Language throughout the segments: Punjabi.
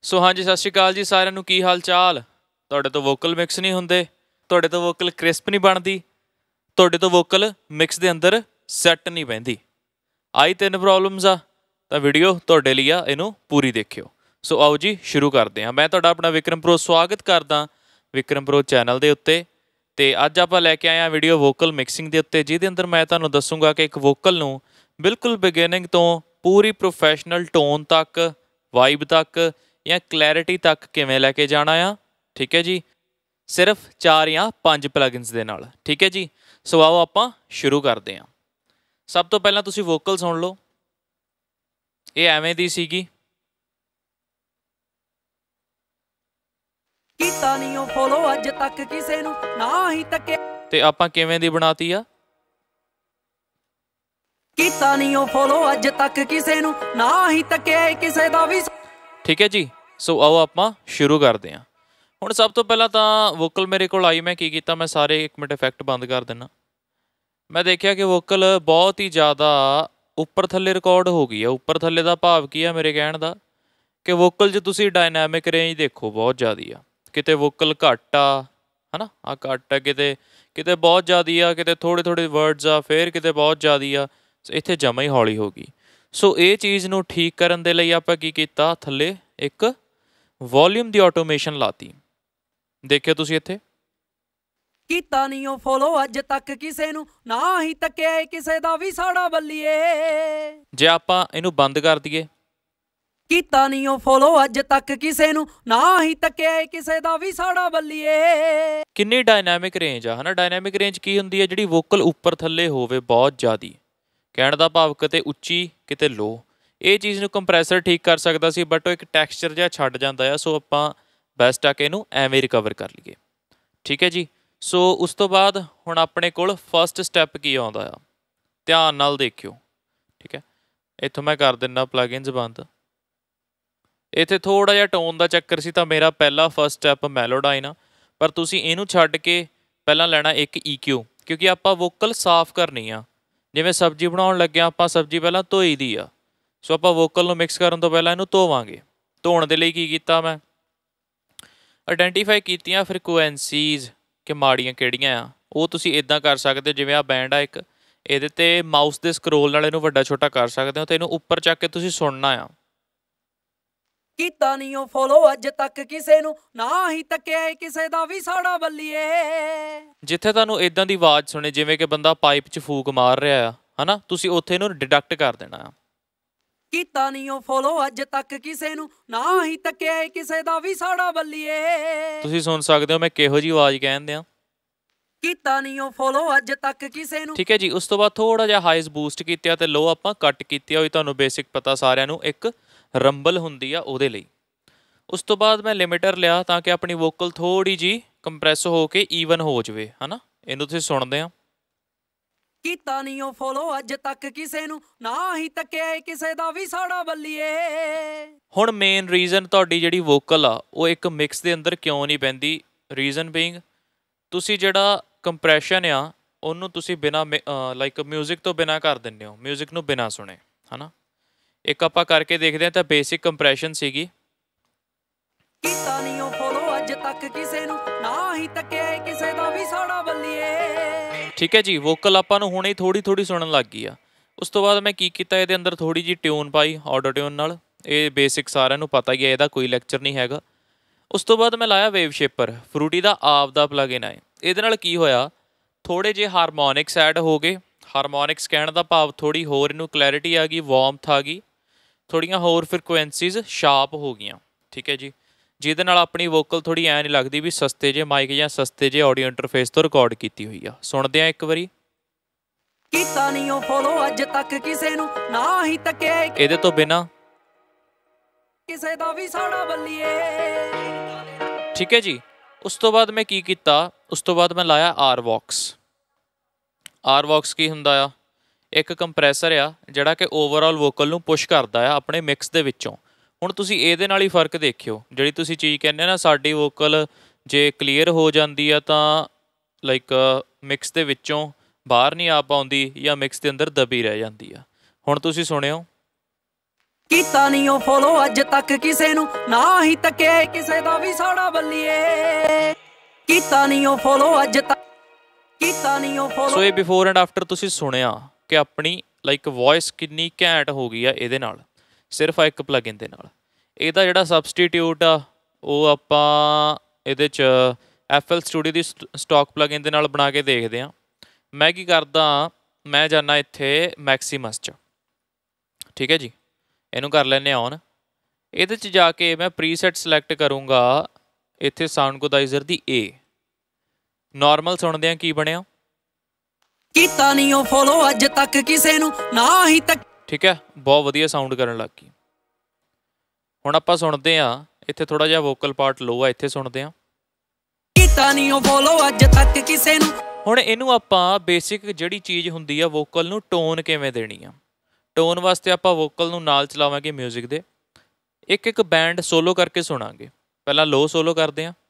ਸੋ ਹਾਂਜੀ ਸਤਿ ਸ਼੍ਰੀ ਅਕਾਲ ਜੀ ਸਾਰਿਆਂ ਨੂੰ। ਕੀ ਹਾਲ ਚਾਲ? ਤੁਹਾਡੇ ਤੋਂ ਵੋਕਲ ਮਿਕਸ ਨਹੀਂ ਹੁੰਦੇ, ਤੁਹਾਡੇ ਤੋਂ ਵੋਕਲ ਕ੍ਰਿਸਪ ਨਹੀਂ ਬਣਦੀ, ਤੁਹਾਡੇ ਤੋਂ ਵੋਕਲ ਮਿਕਸ ਦੇ ਅੰਦਰ ਸੈੱਟ ਨਹੀਂ ਬਹਿੰਦੀ। ਆਈ 3 ਪ੍ਰੋਬਲਮਸ ਆ ਤਾਂ ਵੀਡੀਓ ਤੁਹਾਡੇ ਲਈ ਆ, ਇਹਨੂੰ ਪੂਰੀ ਦੇਖਿਓ। ਸੋ ਆਓ ਜੀ ਸ਼ੁਰੂ ਕਰਦੇ ਹਾਂ। ਮੈਂ ਤੁਹਾਡਾ ਆਪਣਾ ਵਿਕਰਮ ਪ੍ਰੋ ਸਵਾਗਤ ਕਰਦਾ ਵਿਕਰਮ ਪ੍ਰੋ ਚੈਨਲ ਦੇ ਉੱਤੇ। ਅਤੇ ਅੱਜ ਆਪਾਂ ਲੈ ਕੇ ਆਏ ਹਾਂ ਵੀਡੀਓ ਵੋਕਲ ਮਿਕਸਿੰਗ ਦੇ ਉੱਤੇ, ਜਿਹਦੇ ਅੰਦਰ ਮੈਂ ਤੁਹਾਨੂੰ ਦੱਸੂੰਗਾ ਕਿ ਇੱਕ ਵੋਕਲ ਨੂੰ ਬਿਲਕੁਲ ਬਿਗਿਨਿੰਗ ਤੋਂ ਪੂਰੀ ਪ੍ਰੋਫੈਸ਼ਨਲ ਟੋਨ ਤੱਕ, ਵਾਈਬ ਤੱਕ ਜਾਂ ਕਲੈਰਿਟੀ ਤੱਕ ਕਿਵੇਂ ਲੈ ਕੇ ਜਾਣਾ ਆ। ਠੀਕ ਹੈ ਜੀ, ਸਿਰਫ 4 ਜਾਂ 5 ਪਲਗਿਨਸ ਦੇ ਨਾਲ। ਠੀਕ ਹੈ ਜੀ, ਸੋ ਆਓ ਆਪਾਂ ਸ਼ੁਰੂ ਕਰਦੇ ਹਾਂ। ਸਭ ਤੋਂ ਪਹਿਲਾਂ ਤੁਸੀਂ ਵੋਕਲ ਸੁਣ ਲਓ। ਇਹ ਐਵੇਂ ਦੀ ਸੀਗੀ। ਕੀਤਾ ਨਹੀਂ ਉਹ ਫੋਲੋ ਅੱਜ ਤੱਕ ਕਿਸੇ ਨੂੰ ਨਾ ਹੀ ਤੱਕੇ, ਤੇ ਆਪਾਂ ਕਿਵੇਂ ਦੀ ਬਣਾਤੀ ਆ। ਕੀਤਾ ਨਹੀਂ ਉਹ ਫੋਲੋ ਅੱਜ ਤੱਕ ਕਿਸੇ ਨੂੰ ਨਾ ਹੀ ਤੱਕੇ ਕਿਸੇ ਦਾ ਵੀ। ਠੀਕ ਹੈ ਜੀ, ਸੋ ਆਓ ਆਪਾਂ ਸ਼ੁਰੂ ਕਰਦੇ ਹਾਂ। ਹੁਣ ਸਭ ਤੋਂ ਪਹਿਲਾਂ ਤਾਂ ਵੋਕਲ ਮੇਰੇ ਕੋਲ ਆਈ, ਮੈਂ ਕੀ ਕੀਤਾ, ਮੈਂ ਸਾਰੇ 1 ਮਿੰਟ ਇਫੈਕਟ ਬੰਦ ਕਰ ਦਿੰਦਾ। ਮੈਂ ਦੇਖਿਆ ਕਿ ਵੋਕਲ ਬਹੁਤ ਹੀ ਜ਼ਿਆਦਾ ਉੱਪਰ ਥੱਲੇ ਰਿਕਾਰਡ ਹੋ ਗਈ ਆ। ਉੱਪਰ ਥੱਲੇ ਦਾ ਭਾਵ ਕੀ ਆ ਮੇਰੇ ਕਹਿਣ ਦਾ, ਕਿ ਵੋਕਲ 'ਚ ਤੁਸੀਂ ਡਾਇਨਾਮਿਕ ਰੇਂਜ ਦੇਖੋ ਬਹੁਤ ਜ਼ਿਆਦਾ ਆ। ਕਿਤੇ ਵੋਕਲ ਘੱਟ ਆ, ਹੈ ਨਾ, ਆ ਘੱਟ ਆ, ਕਿਤੇ ਕਿਤੇ ਬਹੁਤ ਜ਼ਿਆਦਾ ਆ, ਕਿਤੇ ਥੋੜ੍ਹੇ ਥੋੜ੍ਹੇ ਵਰਡਸ ਆ, ਫਿਰ ਕਿਤੇ ਬਹੁਤ ਜ਼ਿਆਦਾ ਆ, ਇੱਥੇ ਜਮਾ ਹੀ ਹੌਲੀ ਹੋ ਗਈ। ਸੋ ਇਹ ਚੀਜ਼ ਨੂੰ ਠੀਕ ਕਰਨ ਦੇ ਲਈ ਆਪਾਂ ਕੀ ਕੀਤਾ, ਥੱਲੇ ਇੱਕ ਵੋਲੀਅਮ ਦੀ ਆਟੋਮੇਸ਼ਨ ਲਾਤੀ। ਦੇਖਿਓ ਤੁਸੀਂ ਇੱਥੇ, ਕੀਤਾ ਨਹੀਂ ਉਹ ਫੋਲੋ ਅੱਜ ਤੱਕ ਕਿਸੇ ਨੂੰ ਨਾ ਹੀ ਤੱਕੇ ਕਿਸੇ ਦਾ ਵੀ ਸਾੜਾ ਬੱਲੀਏ। ਜੇ ਆਪਾਂ ਇਹਨੂੰ ਬੰਦ ਕਰ ਦਈਏ, ਕੀਤਾ ਨਹੀਂ ਉਹ ਫੋਲੋ ਅੱਜ ਤੱਕ ਕਿਸੇ ਨੂੰ ਨਾ ਹੀ ਤੱਕੇ ਕਿਸੇ ਦਾ ਵੀ ਸਾੜਾ ਬੱਲੀਏ। ਕਿੰਨੀ ਡਾਇਨਾਮਿਕ ਰੇਂਜ ਆ, ਹੈ ਨਾ। ਡਾਇਨਾਮਿਕ ਰੇਂਜ ਕੀ ਹੁੰਦੀ ਹੈ? ਜਿਹੜੀ ਵੋਕਲ ਉੱਪਰ ਥੱਲੇ ਹੋਵੇ ਬਹੁਤ ਜ਼ਿਆਦੀ, ਕਹਿਣ ਦਾ ਭਾਵ ਕਿਤੇ ਉੱਚੀ ਕਿਤੇ ਲੋ। ਇਹ ਚੀਜ਼ ਨੂੰ ਕੰਪਰੈਸਰ ਠੀਕ ਕਰ ਸਕਦਾ ਸੀ, ਬਟ ਉਹ ਇੱਕ ਟੈਕਸਚਰ ਜਿਹਾ ਛੱਡ ਜਾਂਦਾ ਆ। ਸੋ ਆਪਾਂ ਬੈਸਟ ਆ ਕਿ ਇਹਨੂੰ ਐਵੇਂ ਰਿਕਵਰ ਕਰ ਲਈਏ। ਠੀਕ ਹੈ ਜੀ, ਸੋ ਉਸ ਤੋਂ ਬਾਅਦ ਹੁਣ ਆਪਣੇ ਕੋਲ ਫਸਟ ਸਟੈਪ ਕੀ ਆਉਂਦਾ ਆ, ਧਿਆਨ ਨਾਲ ਦੇਖਿਓ। ਠੀਕ ਹੈ, ਇੱਥੋਂ ਮੈਂ ਕਰ ਦਿੰਦਾ ਪਲਗਇਨਸ ਬੰਦ। ਇੱਥੇ ਥੋੜ੍ਹਾ ਜਿਹਾ ਟੋਨ ਦਾ ਚੱਕਰ ਸੀ, ਤਾਂ ਮੇਰਾ ਪਹਿਲਾ ਫਸਟ ਸਟੈਪ ਮੈਲੋਡਾਈਨ ਆ। ਪਰ ਤੁਸੀਂ ਇਹਨੂੰ ਛੱਡ ਕੇ ਪਹਿਲਾਂ ਲੈਣਾ ਇੱਕ EQ, ਕਿਉਂਕਿ ਆਪਾਂ ਵੋਕਲ ਸਾਫ਼ ਕਰਨੀ ਆ। ਜਿਵੇਂ ਸਬਜ਼ੀ ਬਣਾਉਣ ਲੱਗਿਆ, ਆਪਾਂ ਸਬਜ਼ੀ ਪਹਿਲਾਂ ਧੋਈ ਦੀ ਆ। ਸੋ ਆਪਾਂ ਵੋਕਲ ਨੂੰ ਮਿਕਸ ਕਰਨ ਤੋਂ ਪਹਿਲਾਂ ਇਹਨੂੰ ਧੋਵਾਂਗੇ। ਧੋਣ ਦੇ ਲਈ ਕੀ ਕੀਤਾ, ਮੈਂ ਆਇਡੈਂਟੀਫਾਈ ਕੀਤੀਆਂ ਫ੍ਰੀਕੁਐਂਸੀਜ਼ ਕਿ ਮਾੜੀਆਂ ਕਿਹੜੀਆਂ ਆ। ਉਹ ਤੁਸੀਂ ਇੱਦਾਂ ਕਰ ਸਕਦੇ ਹੋ, ਜਿਵੇਂ ਆਹ ਬੈਂਡ ਆ ਇੱਕ, ਇਹਦੇ 'ਤੇ ਮਾਊਸ ਦੇ ਸਕਰੋਲ ਨਾਲ ਇਹਨੂੰ ਵੱਡਾ ਛੋਟਾ ਕਰ ਸਕਦੇ ਹੋ, ਅਤੇ ਇਹਨੂੰ ਉੱਪਰ ਚੱਕ ਕੇ ਤੁਸੀਂ ਸੁਣਨਾ ਆ। ਕੀਤਾ ਨਹੀਂ ਉਹ ਫੋਲੋ ਅੱਜ ਤੱਕ ਕਿਸੇ ਨੂੰ ਨਾ ਹੀ ਤੱਕੇ ਕਿਸੇ ਦਾ ਵੀ ਸਾੜਾ ਬੱਲੀਏ। ਜਿੱਥੇ ਤੁਹਾਨੂੰ ਇਦਾਂ ਦੀ ਆਵਾਜ਼ ਸੁਣੇ ਜਿਵੇਂ ਕਿ ਬੰਦਾ ਪਾਈਪ 'ਚ ਫੂਕ ਮਾਰ ਰਿਹਾ ਆ, ਹੈ ਨਾ, ਤੁਸੀਂ ਉੱਥੇ ਇਹਨੂੰ ਡਿਡਕਟ ਕਰ ਦੇਣਾ ਆ। ਕੀਤਾ ਨਹੀਂ ਉਹ ਫੋਲੋ ਅੱਜ ਤੱਕ ਕਿਸੇ ਨੂੰ ਨਾ ਹੀ ਤੱਕੇ ਕਿਸੇ ਦਾ ਵੀ ਸਾੜਾ ਬੱਲੀਏ। ਤੁਸੀਂ ਸੁਣ ਸਕਦੇ ਹੋ ਮੈਂ ਕਿਹੋ ਜਿਹੀ ਆਵਾਜ਼ ਕਹਿਣ ਦਿਆਂ। ਕੀਤਾ ਨਹੀਂ ਉਹ ਫੋਲੋ ਅੱਜ ਤੱਕ ਕਿਸੇ ਨੂੰ। ਠੀਕ ਹੈ ਜੀ, ਉਸ ਤੋਂ ਬਾਅਦ ਥੋੜ੍ਹਾ ਜਿਹਾ ਹਾਈਜ਼ ਬੂਸਟ ਕੀਤਾ ਅਤੇ ਲੋ ਆਪਾਂ ਕੱਟ ਕੀਤੀ ਹੋਈ। ਤੁਹਾਨੂੰ ਬੇਸਿਕ ਪਤਾ ਸਾਰਿਆਂ ਨੂੰ, ਇੱਕ ਰੰਬਲ ਹੁੰਦੀ ਆ ਉਹਦੇ ਲਈ। ਉਸ ਤੋਂ ਬਾਅਦ ਮੈਂ ਲਿਮਿਟਰ ਲਿਆ ਤਾਂ ਕਿ ਆਪਣੀ ਵੋਕਲ ਥੋੜ੍ਹੀ ਜਿਹੀ ਕੰਪਰੈਸ ਹੋ ਕੇ ਈਵਨ ਹੋ ਜਾਵੇ, ਹੈ ਨਾ। ਇਹਨੂੰ ਤੁਸੀਂ ਸੁਣਦੇ ਆ। ਕੀਤਾ ਨਹੀਂ ਉਹ ਫੋਲੋ ਅੱਜ ਤੱਕ ਕਿਸੇ ਨੂੰ ਨਾ ਹੀ ਤੱਕੇ ਕਿਸੇ ਦਾ ਵੀ ਸਾੜਾ ਬੱਲੀਏ। ਹੁਣ ਮੇਨ ਰੀਜ਼ਨ ਤੁਹਾਡੀ ਜਿਹੜੀ ਵੋਕਲ ਆ ਉਹ ਇੱਕ ਮਿਕਸ ਦੇ ਅੰਦਰ ਕਿਉਂ ਨਹੀਂ ਪੈਂਦੀ, ਰੀਜ਼ਨ ਬੀਇੰਗ ਤੁਸੀਂ ਜਿਹੜਾ ਕੰਪਰੈਸ਼ਨ ਆ ਉਹਨੂੰ ਤੁਸੀਂ ਬਿਨਾਂ ਲਾਈਕ ਮਿਊਜ਼ਿਕ ਤੋਂ ਬਿਨਾਂ ਕਰ ਦਿੰਦੇ ਹੋ, ਮਿਊਜ਼ਿਕ ਨੂੰ ਬਿਨਾਂ ਸੁਣੇ, ਹੈ ਨਾ। ਇੱਕ ਆਪਾਂ ਕਰਕੇ ਦੇਖਦੇ ਹਾਂ, ਤਾਂ ਬੇਸਿਕ ਕੰਪਰੈਸ਼ਨ ਸੀਗੀ। ਕੀਤਾ ਨਹੀਂ ਉਹ ਫੋਲੋ ਅੱਜ ਤੱਕ ਕਿਸੇ ਨੂੰ ਨਾ ਹੀ ਤੱਕੇ ਕਿਸੇ ਦਾ ਵੀ ਸਾੜਾ ਬੱਲੀਏ। ਠੀਕ ਹੈ ਜੀ, ਵੋਕਲ ਆਪਾਂ ਨੂੰ ਹੁਣੇ ਥੋੜ੍ਹੀ ਥੋੜ੍ਹੀ ਸੁਣਨ ਲੱਗ ਗਈ ਆ। ਉਸ ਤੋਂ ਬਾਅਦ ਮੈਂ ਕੀ ਕੀਤਾ, ਇਹਦੇ ਅੰਦਰ ਥੋੜ੍ਹੀ ਜਿਹੀ ਟਿਊਨ ਪਾਈ ਆਟੋ ਟਿਊਨ ਨਾਲ। ਇਹ ਬੇਸਿਕ ਸਾਰਿਆਂ ਨੂੰ ਪਤਾ ਹੀ ਹੈ, ਇਹਦਾ ਕੋਈ ਲੈਕਚਰ ਨਹੀਂ ਹੈਗਾ। ਉਸ ਤੋਂ ਬਾਅਦ ਮੈਂ ਲਾਇਆ ਵੇਵ ਸ਼ੇਪਰ, ਫਰੂਟੀ ਦਾ ਆਪ ਦਾ ਪਲਗਇਨ ਹੈ। ਇਹਦੇ ਨਾਲ ਕੀ ਹੋਇਆ, ਥੋੜ੍ਹੇ ਜਿਹੇ ਹਾਰਮੋਨਿਕਸ ਐਡ ਹੋ ਗਏ। ਹਾਰਮੋਨਿਕਸ ਕਹਿਣ ਦਾ ਭਾਵ ਥੋੜ੍ਹੀ ਹੋਰ ਇਹਨੂੰ ਕਲੈਰਿਟੀ ਆ ਗਈ, ਵਾਰਮਥ ਆ ਗਈ, ਥੋੜ੍ਹੀਆਂ ਹੋਰ ਫ੍ਰੀਕੁਐਂਸੀਜ਼ ਸ਼ਾਰਪ ਹੋ ਗਈਆਂ। ਠੀਕ ਹੈ ਜੀ, ਜਿਹਦੇ ਨਾਲ ਆਪਣੀ ਵੋਕਲ ਥੋੜ੍ਹੀ ਐਂ ਨਹੀਂ ਲੱਗਦੀ ਵੀ ਸਸਤੇ ਜਿਹੇ ਮਾਈਕ ਜਾਂ ਸਸਤੇ ਜਿਹੇ ਆਡੀਓ ਇੰਟਰਫੇਸ ਤੋਂ ਰਿਕਾਰਡ ਕੀਤੀ ਹੋਈ ਆ। ਸੁਣਦੇ ਹਾਂ ਇੱਕ ਵਾਰੀ। ਕੀਤਾ ਨਹੀਂ ਉਹ ਫੋਲੋ ਅੱਜ ਤੱਕ ਕਿਸੇ ਨੂੰ ਨਾ ਹੀ ਤੱਕੇ ਇਹਦੇ ਤੋਂ ਬਿਨਾਂ ਕਿਸੇ ਦਾ ਵੀ ਸਾੜਾ ਬੱਲੀਏ। ਠੀਕ ਹੈ ਜੀ, ਉਸ ਤੋਂ ਬਾਅਦ ਮੈਂ ਕੀ ਕੀਤਾ, ਉਸ ਤੋਂ ਬਾਅਦ ਮੈਂ ਲਾਇਆ ਆਰਵੌਕਸ। ਆਰਵੌਕਸ ਕੀ ਹੁੰਦਾ ਆ? ਇੱਕ ਕੰਪਰੈਸਰ ਆ ਜਿਹੜਾ ਕਿ ਓਵਰਆਲ ਵੋਕਲ ਨੂੰ ਪੁਸ਼ ਕਰਦਾ ਆ ਆਪਣੇ ਮਿਕਸ ਦੇ ਵਿੱਚੋਂ। ਹੁਣ ਤੁਸੀਂ ਇਹਦੇ ਨਾਲ ਹੀ ਫਰਕ ਦੇਖਿਓ। ਜਿਹੜੀ ਤੁਸੀਂ ਚੀਜ਼ ਕਹਿੰਦੇ ਨਾ ਸਾਡੀ ਵੋਕਲ ਜੇ ਕਲੀਅਰ ਹੋ ਜਾਂਦੀ ਆ ਤਾਂ ਲਾਈਕ ਮਿਕਸ ਦੇ ਵਿੱਚੋਂ ਬਾਹਰ ਨਹੀਂ ਆ ਪਾਉਂਦੀ, ਜਾਂ ਮਿਕਸ ਦੇ ਅੰਦਰ ਦਬੀ ਰਹਿ ਜਾਂਦੀ ਆ। ਹੁਣ ਤੁਸੀਂ ਸੁਣਿਓ, ਕੀਤਾ ਨਹੀਂ ਉਹ ਫੋਲੋ ਅੱਜ ਤੱਕ ਕਿਸੇ ਨੂੰ, ਨਾ ਹੀ ਤੱਕਿਆ ਕਿਸੇ ਦਾ ਵੀ ਸਾੜਾ ਬੱਲੀਏ। ਕੀਤਾ ਨਹੀਂ ਉਹ ਫੋਲੋ ਅੱਜ ਤੱਕ, ਕੀਤਾ ਨਹੀਂ ਉਹ ਫੋਲੋ। ਸੋ ਇਹ ਬਿਫੋਰ ਐਂਡ ਆਫਟਰ ਤੁਸੀਂ ਸੁਣਿਆ ਕਿ ਆਪਣੀ ਲਾਈਕ ਵੌਇਸ ਕਿੰਨੀ ਘੈਂਟ ਹੋ ਗਈ ਆ ਇਹਦੇ ਨਾਲ, ਸਿਰਫ ਇੱਕ ਪਲਗਇਨ ਦੇ ਨਾਲ। ਇਹਦਾ ਜਿਹੜਾ ਸਬਸਟੀਟਿਊਟ ਆ ਉਹ ਆਪਾਂ ਇਹਦੇ 'ਚ FL Studio ਦੀ ਸਟਾਕ ਪਲਗਇਨ ਦੇ ਨਾਲ ਬਣਾ ਕੇ ਦੇਖਦੇ ਹਾਂ। ਮੈਂ ਕੀ ਕਰਦਾ, ਮੈਂ ਜਾਂਦਾ ਇੱਥੇ ਮੈਕਸੀਮਸ 'ਚ, ਠੀਕ ਹੈ ਜੀ। ਇਹਨੂੰ ਕਰ ਲੈਂਦੇ ਔਨ। ਇਹਦੇ 'ਚ ਜਾ ਕੇ ਮੈਂ ਪ੍ਰੀਸੈਟ ਸਿਲੈਕਟ ਕਰੂੰਗਾ ਇੱਥੇ ਸਾਊਂਡਗੋਦਾਈਜ਼ਰ ਦੀ A। ਨੋਰਮਲ ਸੁਣਦੇ ਹਾਂ ਕੀ ਬਣਿਆ। ਕੀਤਾ ਨਹੀਂ ਉਹ ਫੋਲੋ ਅੱਜ ਤੱਕ ਕਿਸੇ ਨੂੰ, ਨਾ ਹੀ ਤੱਕ। ਠੀਕ ਹੈ, ਬਹੁਤ ਵਧੀਆ ਸਾਊਂਡ ਕਰਨ ਲੱਗ ਗਈ। ਹੁਣ ਆਪਾਂ ਸੁਣਦੇ ਹਾਂ, ਇੱਥੇ ਥੋੜਾ ਜਿਹਾ ਵੋਕਲ ਪਾਰਟ ਲੋ ਆ, ਇੱਥੇ ਸੁਣਦੇ ਹਾਂ। ਕੀਤਾ ਨਹੀਂ ਉਹ ਫੋਲੋ ਅੱਜ ਤੱਕ ਕਿਸੇ ਨੂੰ। ਹੁਣ ਇਹਨੂੰ ਆਪਾਂ ਬੇਸਿਕ ਜਿਹੜੀ ਚੀਜ਼ ਹੁੰਦੀ ਆ ਵੋਕਲ ਨੂੰ ਟੋਨ ਕਿਵੇਂ ਦੇਣੀ ਆ, ਟੋਨ ਵਾਸਤੇ ਆਪਾਂ ਵੋਕਲ ਨੂੰ ਨਾਲ ਚਲਾਵਾਂਗੇ ਮਿਊਜ਼ਿਕ ਦੇ, ਇੱਕ ਇੱਕ ਬੈਂਡ ਸੋਲੋ ਕਰਕੇ ਸੁਣਾਂਗੇ। ਪਹਿਲਾਂ ਲੋ ਸੋਲੋ ਕਰਦੇ ਹਾਂ,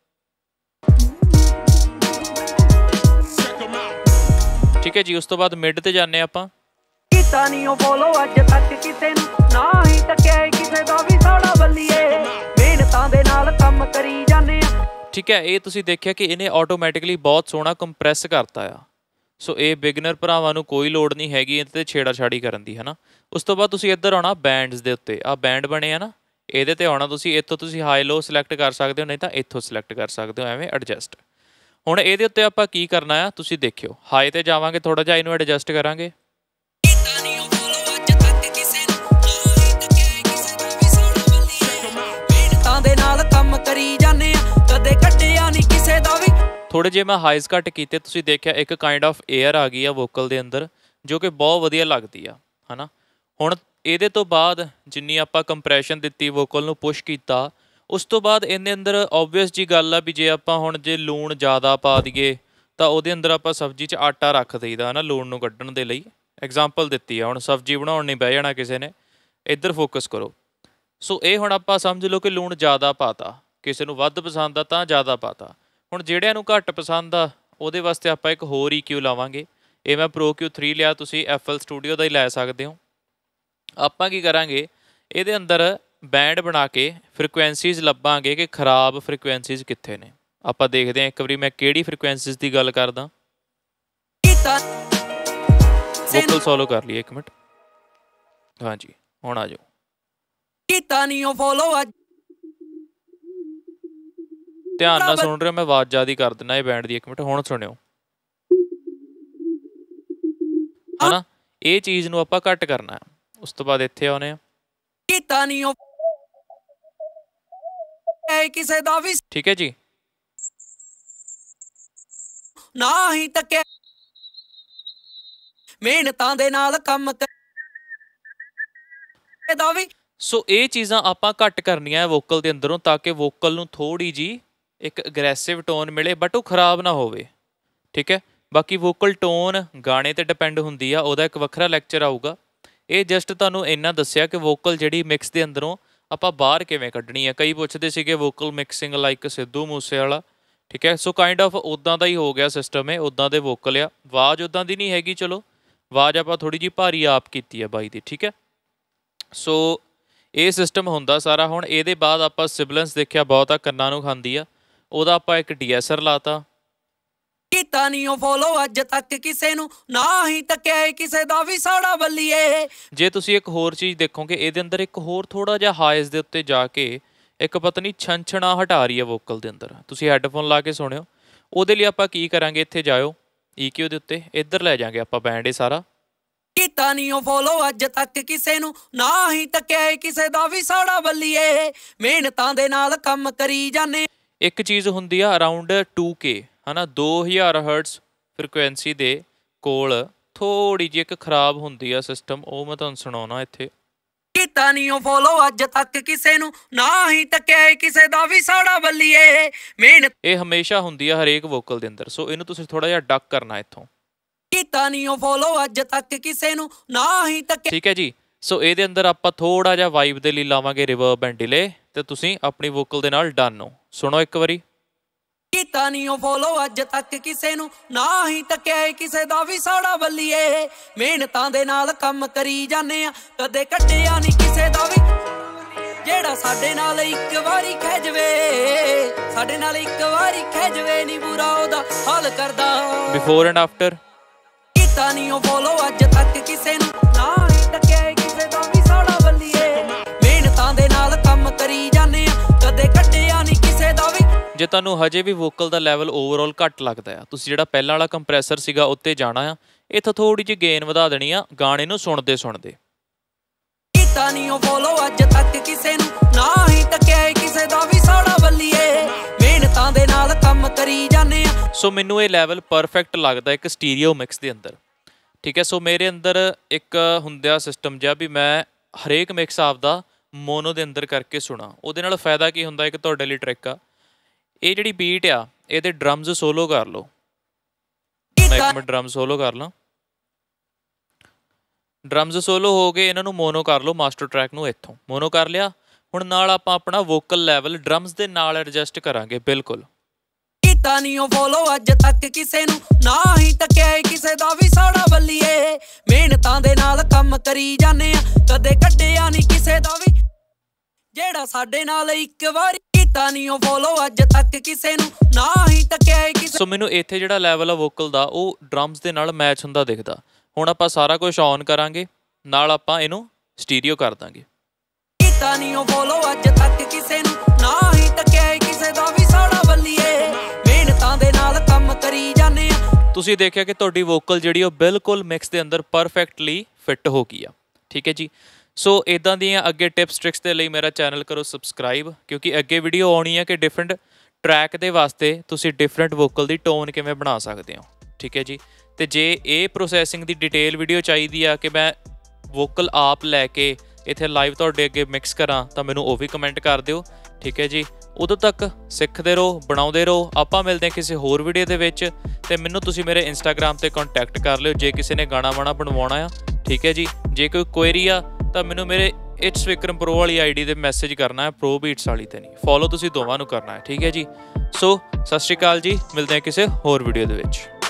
ਠੀਕ ਹੈ ਜੀ। ਉਸ ਤੋਂ ਬਾਅਦ ਮਿਡ ਤੇ ਜਾਂਦੇ ਆਪਾਂ। ਕੀਤਾ ਨਹੀਂ ਉਹ ਫੋਲੋ ਅੱਜ ਤੱਕ ਕਿਸੇ ਨੂੰ, ਨਾ ਹੀ ਤੱਕਿਆ ਕਿਸੇ ਦਾ ਵੀ ਸਾੜਾ ਬੱਲੀਏ। ਮਿਹਨਤਾਂ ਦੇ ਨਾਲ ਕੰਮ ਕਰੀ ਜਾਂਦੇ ਆ। ਠੀਕ ਹੈ, ਇਹ ਤੁਸੀਂ ਦੇਖਿਆ ਕਿ ਇਹਨੇ ਆਟੋਮੈਟਿਕਲੀ ਬਹੁਤ ਸੋਹਣਾ ਕੰਪਰੈਸ ਕਰਤਾ ਆ। ਸੋ ਇਹ ਬਿਗਨਰ ਭਰਾਵਾਂ ਨੂੰ ਕੋਈ ਲੋੜ ਨਹੀਂ ਹੈਗੀ ਇਹਦੇ 'ਤੇ ਛੇੜਾਛਾੜੀ ਕਰਨ ਦੀ, ਹੈ ਨਾ। ਉਸ ਤੋਂ ਬਾਅਦ ਤੁਸੀਂ ਇੱਧਰ ਆਉਣਾ ਬੈਂਡਸ ਦੇ ਉੱਤੇ, ਆਹ ਬੈਂਡ ਬਣੇ ਆ ਨਾ, ਇਹਦੇ 'ਤੇ ਆਉਣਾ ਤੁਸੀਂ। ਇੱਥੋਂ ਤੁਸੀਂ ਹਾਈ ਲੋ ਸਿਲੈਕਟ ਕਰ ਸਕਦੇ ਹੋ, ਨਹੀਂ ਤਾਂ ਇੱਥੋਂ ਸਿਲੈਕਟ ਕਰ ਸਕਦੇ ਹੋ, ਐਵੇਂ ਐਡਜਸਟ। ਹੁਣ ਇਹਦੇ ਉੱਤੇ ਆਪਾਂ ਕੀ ਕਰਨਾ ਆ ਤੁਸੀਂ ਦੇਖਿਓ। ਹਾਈ 'ਤੇ ਜਾਵਾਂਗੇ, ਥੋੜ੍ਹਾ ਜਿਹਾ ਇਹਨੂੰ ਐਡਜਸਟ ਕਰਾਂਗੇ। ਦੇ ਨਾਲ ਕੰਮ ਕਰੀ ਜਾਂਦੇ ਆ, ਕਦੇ ਕੱਢਿਆ ਨਹੀਂ ਕਿਸੇ ਦਾ ਵੀ। ਥੋੜੇ ਜਿਹੇ ਮੈਂ ਹਾਈਜ਼ ਘੱਟ ਕੀਤੇ, ਤੁਸੀਂ ਦੇਖਿਆ ਇੱਕ ਕਾਈਂਡ ਆਫ ਏਅਰ ਆ ਗਈ ਆ ਵੋਕਲ ਦੇ ਅੰਦਰ, ਜੋ ਕਿ ਬਹੁਤ ਵਧੀਆ ਲੱਗਦੀ ਆ, ਹੈ ਨਾ। ਹੁਣ ਇਹਦੇ ਤੋਂ ਬਾਅਦ ਜਿੰਨੀ ਆਪਾਂ ਕੰਪਰੈਸ਼ਨ ਦਿੱਤੀ, ਵੋਕਲ ਨੂੰ ਪੁਸ਼ ਕੀਤਾ, ਉਸ ਤੋਂ ਬਾਅਦ ਇਹਦੇ ਅੰਦਰ ਓਬਵੀਅਸ ਜੀ ਗੱਲ ਆ ਵੀ ਜੇ ਆਪਾਂ ਹੁਣ ਜੇ ਲੂਣ ਜ਼ਿਆਦਾ ਪਾ ਦਈਏ ਤਾਂ ਉਹਦੇ ਅੰਦਰ ਆਪਾਂ ਸਬਜ਼ੀ 'ਚ ਆਟਾ ਰੱਖ ਦਈਦਾ, ਹੈ ਨਾ, ਲੂਣ ਨੂੰ ਕੱਢਣ ਦੇ ਲਈ। ਐਗਜ਼ਾਮਪਲ ਦਿੱਤੀ ਆ, ਹੁਣ ਸਬਜ਼ੀ ਬਣਾਉਣ ਨਹੀਂ ਬਹਿ ਜਾਣਾ ਕਿਸੇ ਨੇ, ਇੱਧਰ ਫੋਕਸ ਕਰੋ। ਸੋ ਇਹ ਹੁਣ ਆਪਾਂ ਸਮਝ ਲਓ ਕਿ ਲੂਣ ਜ਼ਿਆਦਾ ਪਾਤਾ, ਕਿਸੇ ਨੂੰ ਵੱਧ ਪਸੰਦ ਆ ਤਾਂ ਜ਼ਿਆਦਾ ਪਾਤਾ। ਹੁਣ ਜਿਹੜਿਆਂ ਨੂੰ ਘੱਟ ਪਸੰਦ ਆ ਉਹਦੇ ਵਾਸਤੇ ਆਪਾਂ ਇੱਕ ਹੋਰ EQ ਲਾਵਾਂਗੇ। ਇਹ ਮੈਂ Pro Q3 ਲਿਆ, ਤੁਸੀਂ FL Studio ਦਾ ਹੀ ਲੈ ਸਕਦੇ ਹੋ। ਆਪਾਂ ਕੀ ਕਰਾਂਗੇ, ਇਹਦੇ ਅੰਦਰ ਬੈਂਡ ਬਣਾ ਕੇ ਫ੍ਰੀਕੁਐਂਸੀਜ਼ ਲੱਭਾਂਗੇ ਕਿ ਖਰਾਬ ਫ੍ਰੀਕੁਐਂਸੀਜ਼ ਕਿੱਥੇ ਨੇ। ਆਪਾਂ ਦੇਖਦੇ ਹਾਂ ਇੱਕ ਵਾਰੀ ਮੈਂ ਕਿਹੜੀ ਫ੍ਰੀਕੁਐਂਸੀਜ਼ ਦੀ ਗੱਲ ਕਰਦਾ। ਵੋਕਲ ਸੋਲੋ ਕਰ ਲਈਏ, ਇੱਕ ਮਿੰਟ। ਹਾਂਜੀ, ਹੁਣ ਆ ਜਾਓ। ਕੀਤਾ ਨਹੀਂ ਉਹ ਫੋਲੋ ਅੱਜ। ਧਿਆਨ ਨਾਲ ਸੁਣ ਰਹੇ ਹੋ, ਮੈਂ ਆਵਾਜ਼ ਜ਼ਿਆਦਾ ਕਰ ਦਿੰਦਾ ਇਹ ਬੈਂਡ ਦੀ। ਇੱਕ ਮਿੰਟ, ਹੁਣ ਸੁਣਿਓ, ਹਨਾ। ਇਹ ਚੀਜ਼ ਨੂੰ ਆਪਾਂ ਘੱਟ ਕਰਨਾ ਹੈ। ਉਸ ਤੋਂ ਬਾਅਦ ਇੱਥੇ ਆਉਣੇ ਆ। ਕੀਤਾ ਨਹੀਂ ਉਹ ਕਿਸੇ ਦਾ ਵੀ, ਠੀਕ ਹੈ ਜੀ। ਨਾ ਹੀ ਤੱਕਿਆ ਮਿਹਨਤਾਂ ਦੇ ਨਾਲ ਕੰਮ ਦਾ ਵੀ। ਸੋ ਇਹ ਚੀਜ਼ਾਂ ਆਪਾਂ ਘੱਟ ਕਰਨੀਆਂ ਵੋਕਲ ਦੇ ਅੰਦਰੋਂ, ਤਾਂ ਕਿ ਵੋਕਲ ਨੂੰ ਥੋੜ੍ਹੀ ਜਿਹੀ ਇੱਕ ਅਗਰੈਸਿਵ ਟੋਨ ਮਿਲੇ, ਬਟ ਉਹ ਖਰਾਬ ਨਾ ਹੋਵੇ, ਠੀਕ ਹੈ। ਬਾਕੀ ਵੋਕਲ ਟੋਨ ਗਾਣੇ 'ਤੇ ਡਿਪੈਂਡ ਹੁੰਦੀ ਆ, ਉਹਦਾ ਇੱਕ ਵੱਖਰਾ ਲੈਕਚਰ ਆਊਗਾ। ਇਹ ਜਸਟ ਤੁਹਾਨੂੰ ਇੰਨਾ ਦੱਸਿਆ ਕਿ ਵੋਕਲ ਜਿਹੜੀ ਮਿਕਸ ਦੇ ਅੰਦਰੋਂ ਆਪਾਂ ਬਾਹਰ ਕਿਵੇਂ ਕੱਢਣੀ ਆ। ਕਈ ਪੁੱਛਦੇ ਸੀਗੇ vocal mixing like Sidhu Moose Wala, ਠੀਕ ਹੈ। ਸੋ ਕਾਈਂਡ ਆਫ ਉੱਦਾਂ ਦਾ ਹੀ ਹੋ ਗਿਆ ਸਿਸਟਮ, ਹੈ ਉੱਦਾਂ ਦੇ ਵੋਕਲ ਆ। ਆਵਾਜ਼ ਉੱਦਾਂ ਦੀ ਨਹੀਂ ਹੈਗੀ, ਚਲੋ ਆਵਾਜ਼ ਆਪਾਂ ਥੋੜ੍ਹੀ ਜਿਹੀ ਭਾਰੀ ਆਪ ਕੀਤੀ ਆ ਬਾਈ ਦੀ, ਠੀਕ ਹੈ। ਸੋ ਇਹ ਸਿਸਟਮ ਹੁੰਦਾ ਸਾਰਾ। ਹੁਣ ਇਹਦੇ ਬਾਅਦ ਆਪਾਂ ਸਿਬਲੈਂਸ ਦੇਖਿਆ ਬਹੁਤ ਆ, ਕੰਨਾਂ ਨੂੰ ਖਾਂਦੀ ਆ, ਉਹਦਾ ਆਪਾਂ ਇੱਕ DSR ਲਾਤਾ। ਕੀਤਾ ਨਹੀਂ ਉਹ ਫੋਲੋ ਅੱਜ ਤੱਕ ਕਿਸੇ ਨੂੰ, ਨਾ ਹੀ ਤੱਕਿਆ ਕਿਸੇ ਦਾ ਵੀ ਸਾੜਾ ਬੱਲੀਏ। ਜੇ ਤੁਸੀਂ ਇੱਕ ਹੋਰ ਚੀਜ਼ ਦੇਖੋਗੇ, ਇਹਦੇ ਅੰਦਰ ਇੱਕ ਹੋਰ ਥੋੜਾ ਜਿਹਾ ਹਾਈਜ਼ ਦੇ ਉੱਤੇ ਜਾ ਕੇ ਇੱਕ ਪਤਾ ਨਹੀਂ ਛਣਛਣਾ ਹਟਾ ਰਹੀ ਹੈ ਵੋਕਲ ਦੇ ਅੰਦਰ। ਤੁਸੀਂ ਹੈੱਡਫੋਨ ਲਾ ਕੇ ਸੁਣਿਓ। ਉਹਦੇ ਲਈ ਆਪਾਂ ਕੀ ਕਰਾਂਗੇ, ਇੱਥੇ ਜਾਇਓ EQ ਦੇ ਉੱਤੇ, ਇੱਧਰ ਲੈ ਜਾਾਂਗੇ ਆਪਾਂ ਬੈਂਡ ਇਹ ਸਾਰਾ। ਕੀਤਾ ਨਹੀਂ ਉਹ ਫੋਲੋ ਅੱਜ ਤੱਕ ਕਿਸੇ ਨੂੰ, ਨਾ ਹੀ ਤੱਕਿਆ ਕਿਸੇ ਦਾ ਵੀ ਸਾੜਾ ਬੱਲੀਏ। ਮਿਹਨਤਾਂ ਦੇ ਨਾਲ ਕੰਮ ਕਰੀ ਜਾਂਦੇ। ਇੱਕ ਚੀਜ਼ ਹੁੰਦੀ ਆ ਅਰਾਊਂਡ 2K, ਹੈ ਨਾ, 2000 ਹਰਟਸ ਫ੍ਰੀਕੁਐਂਸੀ ਦੇ ਕੋਲ ਥੋੜ੍ਹੀ ਜਿਹੀ ਇੱਕ ਖਰਾਬ ਹੁੰਦੀ ਆ ਸਿਸਟਮ, ਉਹ ਮੈਂ ਤੁਹਾਨੂੰ ਸੁਣਾਉਣਾ ਇੱਥੇ। ਕੀਤਾ ਨਹੀਂ ਉਹ ਫੋਲੋ ਅੱਜ ਤੱਕ ਕਿਸੇ ਨੂੰ, ਨਾ ਹੀ ਤੱਕਿਆ ਕਿਸੇ ਦਾ ਵੀ ਸਾੜਾ ਬੱਲੀਏ। ਮਿਹਨਤ ਇਹ ਹਮੇਸ਼ਾ ਹੁੰਦੀ ਆ ਹਰੇਕ ਵੋਕਲ ਦੇ ਅੰਦਰ। ਸੋ ਇਹਨੂੰ ਤੁਸੀਂ ਥੋੜਾ ਜਿਹਾ ਡੱਕ ਕਰਨਾ ਇੱਥੋਂ। ਕੀਤਾ ਨਹੀਂ ਉਹ ਫੋਲੋ ਅੱਜ ਤੱਕ ਕਿਸੇ ਨੂੰ, ਨਾ ਹੀ ਤੱਕਿਆ, ਠੀਕ ਹੈ ਜੀ। ਸੋ ਇਹਦੇ ਅੰਦਰ ਆਪਾਂ ਥੋੜਾ ਜਿਹਾ ਵਾਈਬ ਦੇ ਲਈ ਲਾਵਾਂਗੇ ਰਿਵਰਬ ਐਂਡ ਡਿਲੇ, ਤੇ ਤੁਸੀਂ ਆਪਣੀ ਵੋਕਲ ਦੇ ਨਾਲ ਡਨ ਹੋ। ਸੁਣੋ ਇੱਕ ਵਾਰੀ। ਕੀਤਾ ਨਹੀਂ ਉਹ ਫੋਲੋ ਅੱਜ ਤੱਕ ਕਿਸੇ ਨੂੰ, ਨਾ ਹੀ ਤੱਕਿਆ ਕਿਸੇ ਦਾ ਵੀ ਸਾੜਾ ਬੱਲੀਏ। ਮਿਹਨਤਾਂ ਦੇ ਨਾਲ ਕੰਮ ਕਰੀ ਜਾਂਦੇ ਆ, ਕਦੇ ਕੱਢਿਆ ਨਹੀਂ ਕਿਸੇ ਦਾ ਵੀ ਜਿਹੜਾ ਸਾਡੇ ਨਾਲ ਇੱਕ ਵਾਰੀ ਖਹਿ ਜਵੇ, ਸਾਡੇ ਨਾਲ ਇੱਕ ਵਾਰੀ ਖਹਿ ਜਵੇ ਨਹੀਂ ਬੁਰਾ ਉਹਦਾ ਹਾਲ ਕਰਦਾ। ਬਿਫੋਰ ਐਂਡ ਆਫਟਰ ਕੀਤਾ ਨਹੀਂ ਉਹ ਫੋਲੋ ਅੱਜ ਤੱਕ ਕਿਸੇ ਨੂੰ, ਨਾ ਹੀ ਤੱਕਿਆ ਕਿਸੇ ਦਾ ਵੀ ਸਾੜਾ ਬੱਲੀਏ। ਮਿਹਨਤਾਂ ਦੇ ਨਾਲ ਕੰਮ ਕਰੀ ਜਾਂਦੇ ਆ, ਕਦੇ ਕੱਢਿਆ ਨਹੀਂ ਕਿਸੇ ਦਾ ਵੀ। ਜੇ ਤੁਹਾਨੂੰ ਹਜੇ ਵੀ ਵੋਕਲ ਦਾ ਲੈਵਲ ਓਵਰਆਲ ਘੱਟ ਲੱਗਦਾ ਆ, ਤੁਸੀਂ ਜਿਹੜਾ ਪਹਿਲਾਂ ਵਾਲਾ ਕੰਪਰੈਸਰ ਸੀਗਾ ਉੱਤੇ ਜਾਣਾ ਆ, ਇੱਥੋਂ ਥੋੜੀ ਜਿਹੀ ਗੇਨ ਵਧਾ ਦੇਣੀ ਆ ਗਾਣੇ ਨੂੰ ਸੁਣਦੇ ਸੁਣਦੇ। ਕੀਤਾ ਨਹੀਂ ਉਹ ਫੋਲੋ ਅੱਜ ਤੱਕ ਕਿਸੇ ਨੂੰ, ਨਾ ਹੀ ਤੱਕਿਆ ਕਿਸੇ ਦਾ ਵੀ ਸਾੜਾ ਬੱਲੀਏ। ਮਿਹਨਤਾਂ ਦੇ ਨਾਲ ਕੰਮ ਕਰੀ ਜਾਂਦੇ ਆ। ਸੋ ਮੈਨੂੰ ਇਹ ਲੈਵਲ ਪਰਫੈਕਟ ਲੱਗਦਾ ਇੱਕ ਸਟੀਰੀਓ ਮਿਕਸ ਦੇ ਅੰਦਰ, ਠੀਕ ਹੈ। ਸੋ ਮੇਰੇ ਅੰਦਰ ਇੱਕ ਹੁੰਦਾ ਸਿਸਟਮ ਜਿਹਾ ਵੀ ਮੈਂ ਹਰੇਕ ਮਿਕਸ ਆਪਦਾ ਮੋਨੋ ਦੇ ਅੰਦਰ ਕਰਕੇ ਸੁਣਾ। ਉਹਦੇ ਨਾਲ ਫਾਇਦਾ ਕੀ ਹੁੰਦਾ, ਇੱਕ ਤੁਹਾਡੇ ਲਈ ਟ੍ਰਿਕ ਆ, ਇਹ ਜਿਹੜੀ ਬੀਟ ਆ ਇਹਦੇ ਡਰਮਜ਼ ਸੋਲੋ ਕਰ ਲਓ। ਮੈਂ ਇੱਕ ਮਿੰਟ ਡਰਮ ਸੋਲੋ ਕਰ ਲਾਂ। ਡਰਮਜ਼ ਸੋਲੋ ਹੋ ਗਏ, ਇਹਨਾਂ ਨੂੰ ਮੋਨੋ ਕਰ ਲਓ। ਮਾਸਟਰ ਟਰੈਕ ਨੂੰ ਇੱਥੋਂ ਮੋਨੋ ਕਰ ਲਿਆ। ਹੁਣ ਨਾਲ ਆਪਾਂ ਆਪਣਾ ਵੋਕਲ ਲੈਵਲ ਡਰਮਜ਼ ਦੇ ਨਾਲ ਐਡਜਸਟ ਕਰਾਂਗੇ। ਬਿਲਕੁਲ ਕੀਤਾ ਨਹੀਂ ਉਹ ਫੋਲੋ ਅੱਜ ਤੱਕ ਕਿਸੇ ਨੂੰ, ਨਾ ਹੀ ਤੱਕਿਆ ਕਿਸੇ ਦਾ ਵੀ ਸਾੜਾ ਬੱਲੀਏ। ਮਿਹਨਤਾਂ ਦੇ ਨਾਲ ਕੰਮ ਕਰੀ ਜਾਂਦੇ ਆ, ਕਦੇ ਕੱਢਿਆ ਨਹੀਂ ਕਿਸੇ ਦਾ ਵੀ ਜਿਹੜਾ ਸਾਡੇ ਨਾਲ ਇੱਕ ਵਾਰੀ। ਕੀਤਾ ਨਹੀਂ ਉਹ ਫੋਲੋ ਅੱਜ ਤੱਕ ਕਿਸੇ ਨੂੰ, ਨਾ ਹੀ ਤੱਕਿਆ ਕਿਸੇ। ਸੋ ਮੈਨੂੰ ਇੱਥੇ ਜਿਹੜਾ ਲੈਵਲ ਆ ਵੋਕਲ ਦਾ ਉਹ ਡਰਮਜ਼ ਦੇ ਨਾਲ ਮੈਚ ਹੁੰਦਾ ਦਿਖਦਾ। ਹੁਣ ਆਪਾਂ ਸਾਰਾ ਕੁਝ ਔਨ ਕਰਾਂਗੇ, ਨਾਲ ਆਪਾਂ ਇਹਨੂੰ ਸਟੀਰੀਓ ਕਰ ਦਾਂਗੇ। ਕੀਤਾ ਨਹੀਂ ਉਹ ਫੋਲੋ ਅੱਜ ਤੱਕ ਕਿਸੇ ਨੂੰ, ਨਾ ਹੀ ਤੱਕਿਆ ਕਿਸੇ ਦਾ ਵੀ ਸਾੜਾ ਬੱਲੀਏ। ਮਿਹਨਤਾਂ ਦੇ ਨਾਲ ਕੰਮ ਕਰੀ ਜਾਂਦੇ ਆ। ਤੁਸੀਂ ਦੇਖਿਆ ਕਿ ਤੁਹਾਡੀ ਵੋਕਲ ਜਿਹੜੀ ਉਹ ਬਿਲਕੁਲ ਮਿਕਸ ਦੇ ਅੰਦਰ ਪਰਫੈਕਟਲੀ ਫਿੱਟ ਹੋ ਗਈ ਆ, ਠੀਕ ਹੈ ਜੀ। ਸੋ ਇੱਦਾਂ ਦੀਆਂ ਅੱਗੇ ਟਿਪਸ ਟ੍ਰਿਕਸ ਦੇ ਲਈ ਮੇਰਾ ਚੈਨਲ ਕਰੋ ਸਬਸਕ੍ਰਾਈਬ, ਕਿਉਂਕਿ ਅੱਗੇ ਵੀਡੀਓ ਆਉਣੀ ਹੈ ਕਿ ਡਿਫਰੈਂਟ ਟਰੈਕ ਦੇ ਵਾਸਤੇ ਤੁਸੀਂ ਡਿਫਰੈਂਟ ਵੋਕਲ ਦੀ ਟੋਨ ਕਿਵੇਂ ਬਣਾ ਸਕਦੇ ਹੋ, ਠੀਕ ਹੈ ਜੀ। ਤੇ ਜੇ ਇਹ ਪ੍ਰੋਸੈਸਿੰਗ ਦੀ ਡਿਟੇਲ ਵੀਡੀਓ ਚਾਹੀਦੀ ਆ ਕਿ ਮੈਂ ਵੋਕਲ ਆਪ ਲੈ ਕੇ ਇੱਥੇ ਲਾਈਵ ਤੁਹਾਡੇ ਅੱਗੇ ਮਿਕਸ ਕਰਾਂ, ਤਾਂ ਮੈਨੂੰ ਉਹ ਵੀ ਕਮੈਂਟ ਕਰ ਦਿਓ, ਠੀਕ ਹੈ ਜੀ। ਉਦੋਂ ਤੱਕ ਸਿੱਖਦੇ ਰਹੋ, ਬਣਾਉਂਦੇ ਰਹੋ। ਆਪਾਂ ਮਿਲਦੇ ਹਾਂ ਕਿਸੇ ਹੋਰ ਵੀਡੀਓ ਦੇ ਵਿੱਚ, ਤੇ ਮੈਨੂੰ ਤੁਸੀਂ ਮੇਰੇ ਇੰਸਟਾਗ੍ਰਾਮ 'ਤੇ ਕੰਟੈਕਟ ਕਰ ਲਿਓ ਜੇ ਕਿਸੇ ਨੇ ਗਾਣਾ ਵਾਣਾ ਬਣਵਾਉਣਾ ਆ, ਠੀਕ ਹੈ ਜੀ। ਜੇ ਕੋਈ ਕੁਐਰੀ ਆ ਤਾਂ ਮੈਨੂੰ ਮੇਰੇ ਇਟਸ ਵਿਕਰਮ ਪ੍ਰੋ ਵਾਲੀ ਆਈਡੀ 'ਤੇ ਮੈਸੇਜ ਕਰਨਾ ਹੈ, ਪ੍ਰੋ ਬੀਟਸ ਵਾਲੀ 'ਤੇ ਨਹੀਂ। ਫੋਲੋ ਤੁਸੀਂ ਦੋਵਾਂ ਨੂੰ ਕਰਨਾ ਹੈ, ਠੀਕ ਹੈ ਜੀ। ਸੋ ਸਤਿ ਸ਼੍ਰੀ ਅਕਾਲ ਜੀ, ਮਿਲਦੇ ਹਾਂ ਕਿਸੇ ਹੋਰ ਵੀਡੀਓ ਦੇ ਵਿੱਚ।